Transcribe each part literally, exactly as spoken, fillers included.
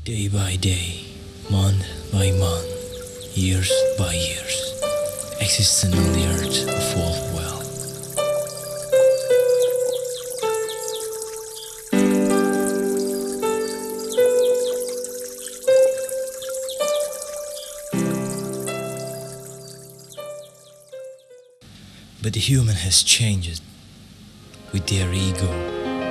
Day by day, month by month, years by years, existence on the earth evolved well. But the human has changed with their ego.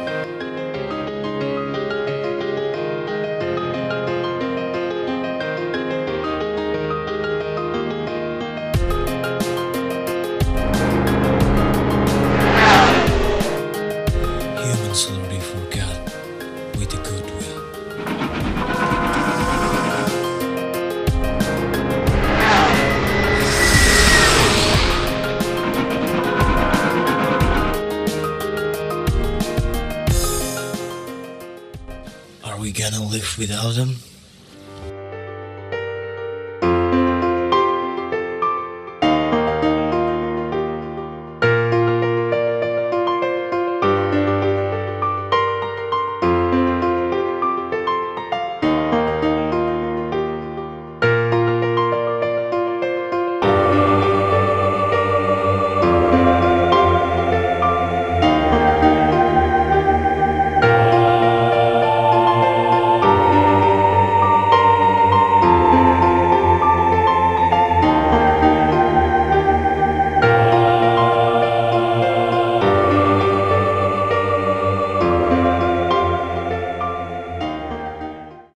Humans slowly forgot with the goodwill. Are we gonna live without them?